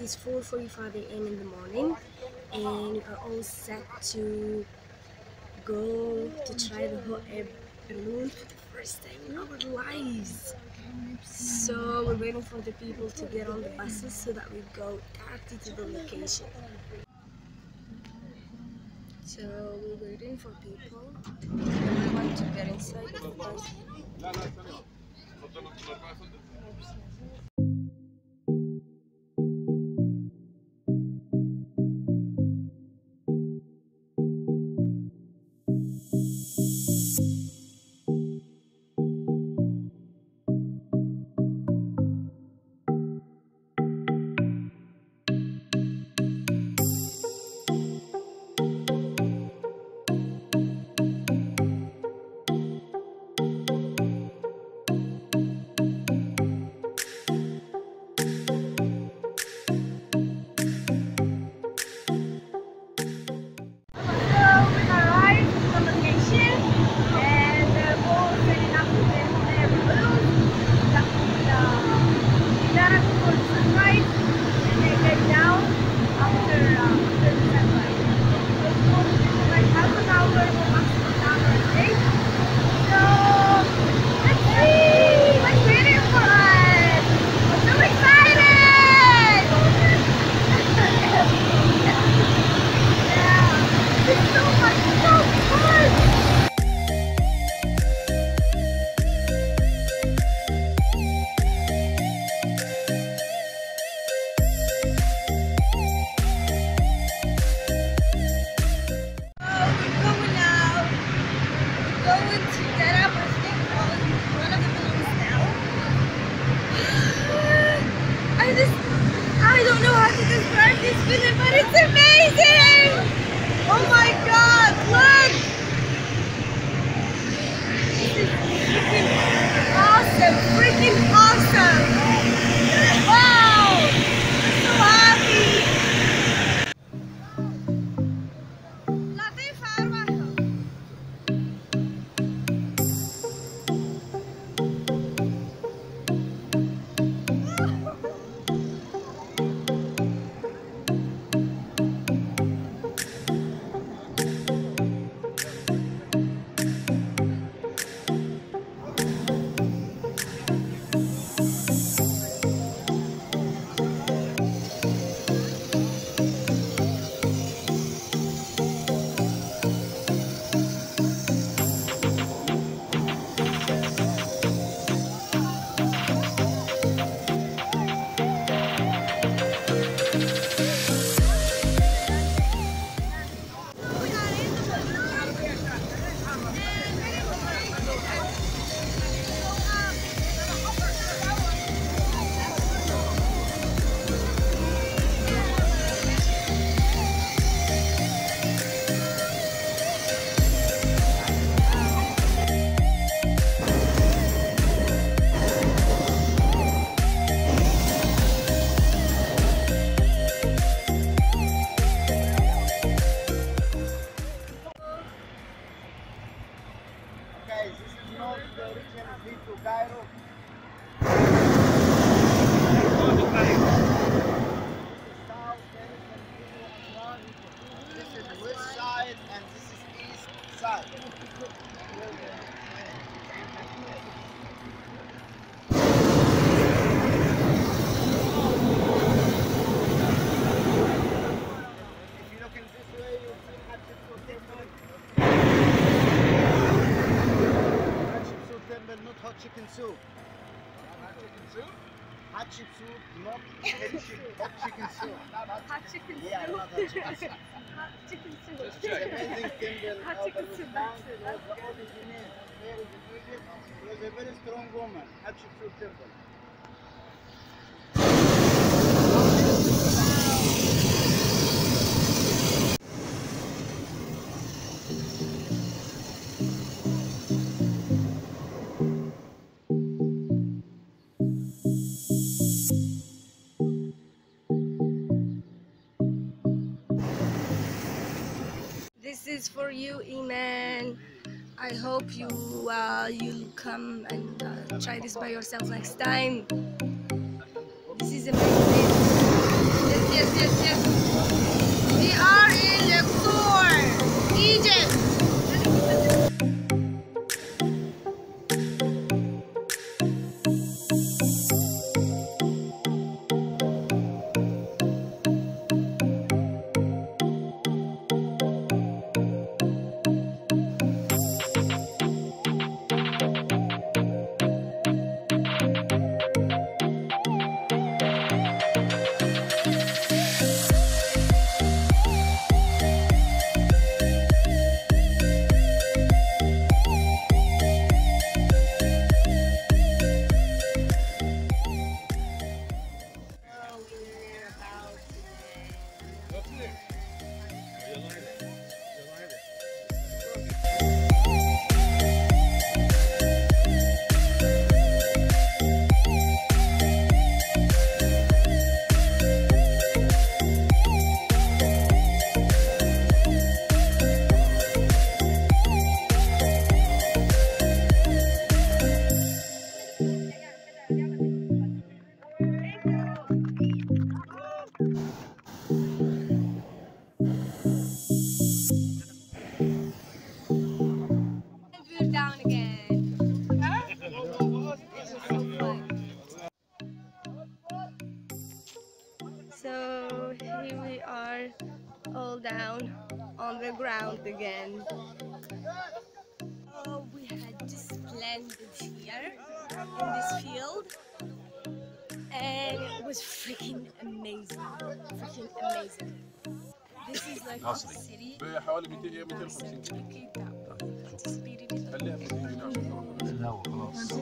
is 4:45 a.m. in the morning, and we are all set to go to try the hot air balloon for the first time in our lives. So we're waiting for the people to get on the buses so that we go directly to the location. So we're waiting for people. We want to get inside the bus. I don't know how to describe this feeling, but it's amazing! Oh my god, look! This is freaking awesome! Wow! I'm so happy! This is not the original trip to Cairo. This is west side and this is east side. If you look in this way, you'll see Hatshepsut Temple. Hatshepsut Temple, not hot chicken soup. Hot chicken soup? Hatshepsut, not hot chicken soup. Hot chicken soup. Yeah, not hot chicken soup. Hot chicken soup. It's an amazing temple. Hot chicken soup, that's it. Was the originator here in Egypt. He was a very strong woman. Hatshepsut Temple. This is for you, Iman. I hope you'll come and try this by yourself next time. This is amazing. yes. We are in Luxor, Egypt. We're down again. So here we are, all down on the ground again. Oh, we had this splendid here in this field, and it was freaking amazing. Freaking amazing. This is like a city. بحوالي 200 250 خليها 200 جنيه لا خلاص.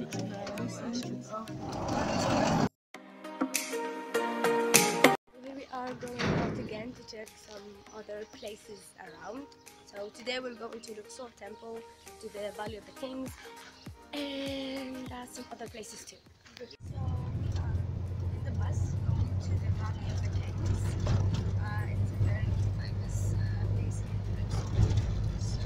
We are going out again to check some other places around. So today we're going to Luxor Temple, to the Valley of the Kings, and some other places too. So we are in the bus going to the Valley of the Kings. It's a very famous place in Luxor. So,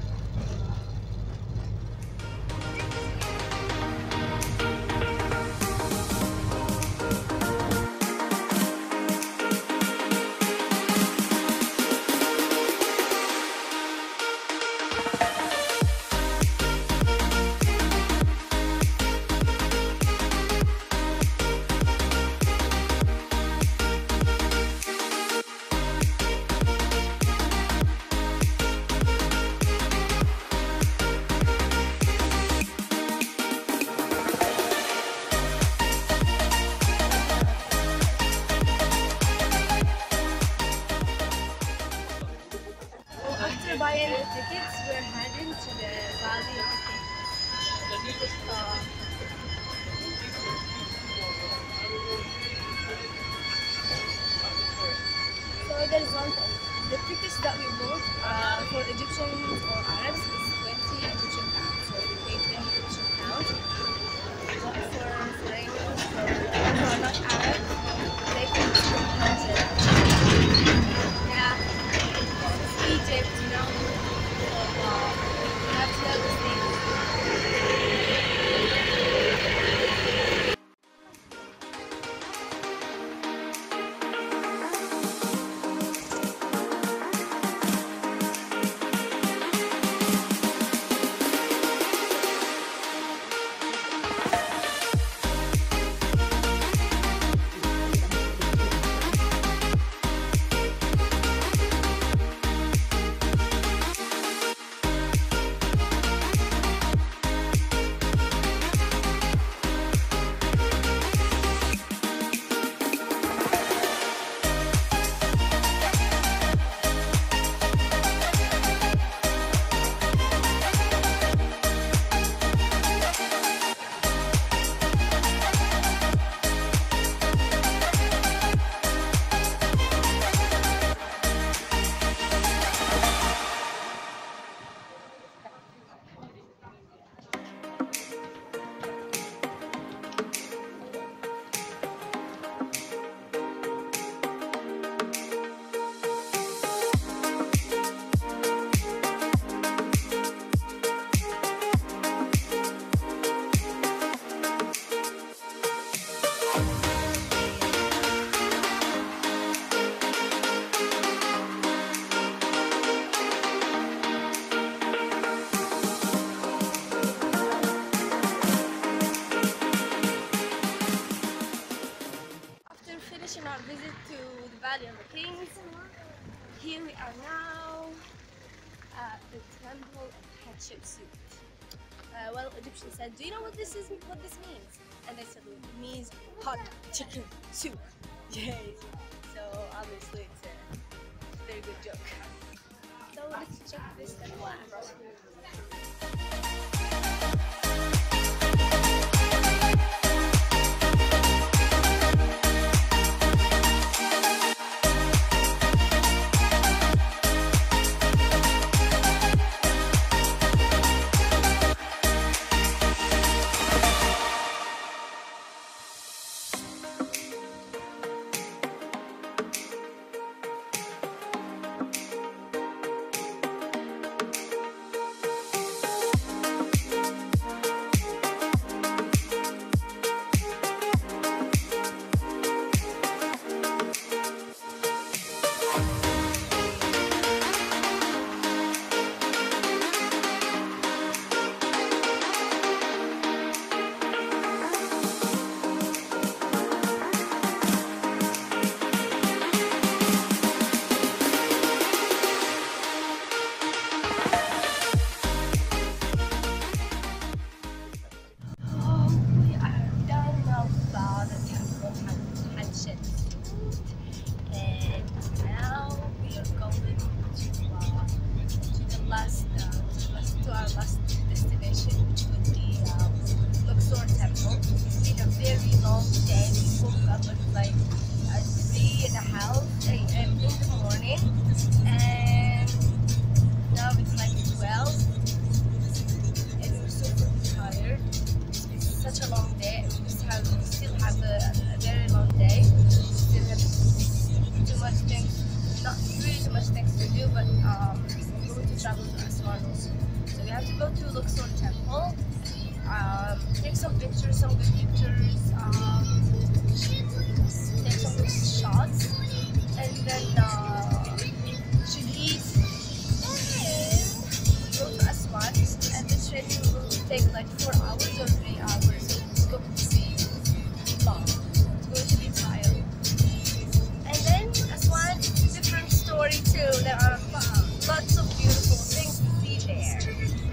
after buying the tickets, we're heading to the Valley of the Kings. So there's one thing. The tickets that we bought for Egyptians or Arabs is 20 Egyptian pounds. So we paid 20 Egyptian pounds. But for foreigners, for people who are not Arab, they pay 200. Yeah. Egypt, you know. That's the thing. Valley of the Kings. Here we are now at the Temple of Hatshepsut. Well, Egyptians said, "Do you know what this means?" And I said, "It means hot chicken soup." Yay! So obviously it's a very good joke. So let's check this temple out. And now we are going to our last destination, which would be Luxor Temple. It's been a very long day. We woke up at like 3:30 a.m. in the morning, and now it's like 12, and we're super tired. It's been such a long day. We still have a very long day. Still have too much things, not really too much things to do, but we're going to travel to Aswan also. So we have to go to Luxor Temple, take some pictures, some good pictures, take some good shots, and then should eat and go to Aswan. And the trip will take like 4 hours or 3 hours. So it's going to be long. It's going to be tiring. And then Aswan, different story too. There are lots of beautiful things to see there.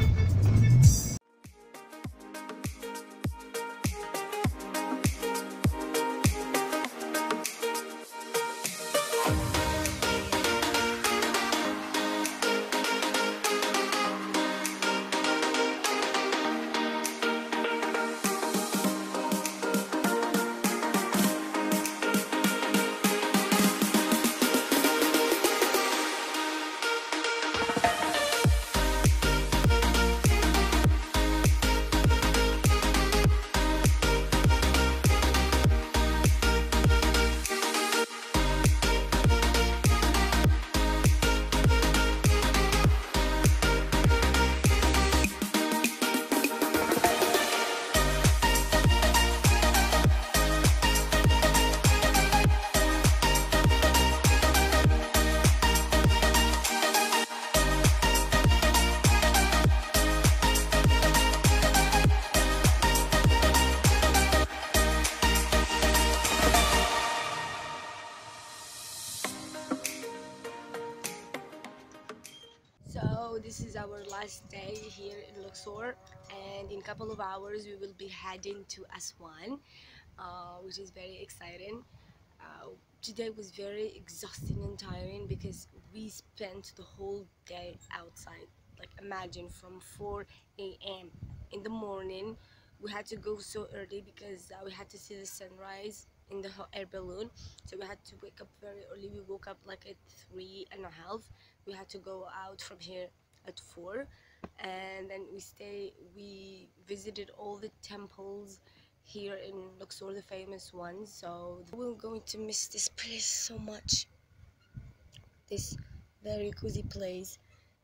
So this is our last day here in Luxor, and in a couple of hours we will be heading to Aswan, which is very exciting. Today was very exhausting and tiring because we spent the whole day outside. Like imagine from 4 a.m. in the morning. We had to go so early because we had to see the sunrise in the hot air balloon. So we had to wake up very early. We woke up like at 3:30. We had to go out from here at 4, and then we visited all the temples here in Luxor, the famous ones. So we're going to miss this place so much, this very cozy place.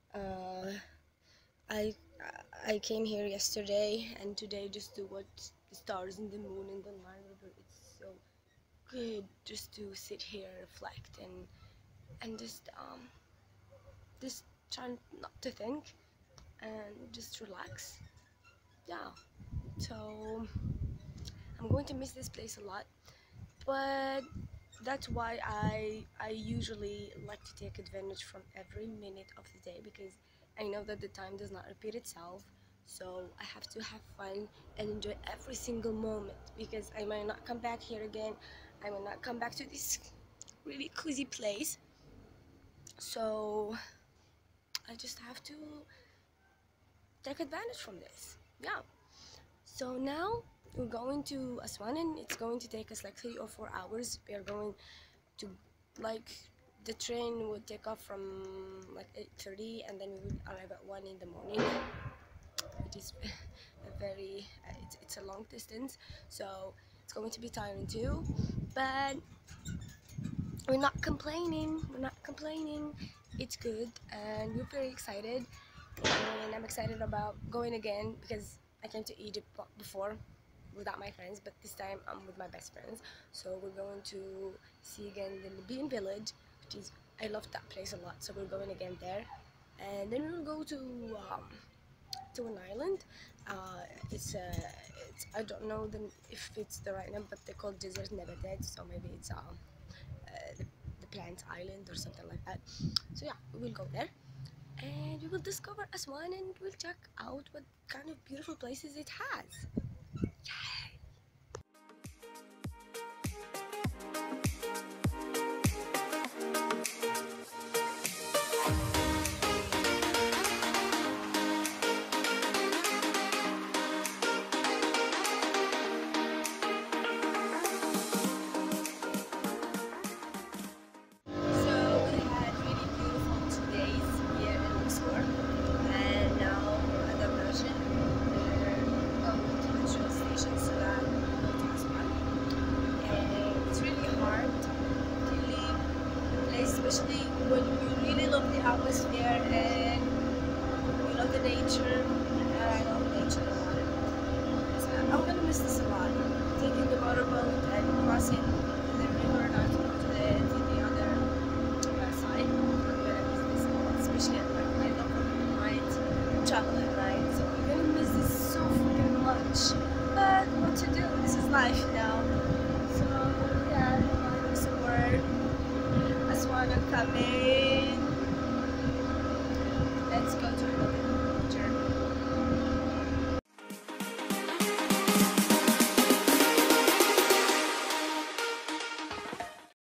I I came here yesterday and today just to watch the stars and the moon and the Nile River. It's so good just to sit here, reflect, and just try not to think and just relax. Yeah, so I'm going to miss this place a lot, but that's why I usually like to take advantage from every minute of the day, because I know that the time does not repeat itself. So I have to have fun and enjoy every single moment, because I might not come back here again. I might not come back to this really cozy place. So I just have to take advantage from this. Yeah. So now we're going to Aswan, and it's going to take us like 3 or 4 hours. We are going to, like, the train would take off from like 8:30, and then we will arrive at 1 in the morning. It is a very it's a long distance, so it's going to be tiring too, but we're not complaining. It's good, and we're very excited, and I'm excited about going again, because I came to Egypt before without my friends, but this time I'm with my best friends. So we're going to see again the Libyan village, which is, I love that place a lot, so we're going again there. And then we'll go to an island. It's I don't know if it's the right name, but they call Desert Nabatet, so maybe it's the plant island or something like that. So yeah, we'll go there, and we will discover Aswan, and we'll check out what kind of beautiful places it has. Especially when you really love the atmosphere and you love the nature, and I love nature a lot. So I'm gonna miss this a lot. Taking the motorboat and crossing the river not to the other side. I'm gonna miss this a lot, especially at night. I love working at night, travel at night, so I'm gonna miss this so freaking much. But what to do? This is life.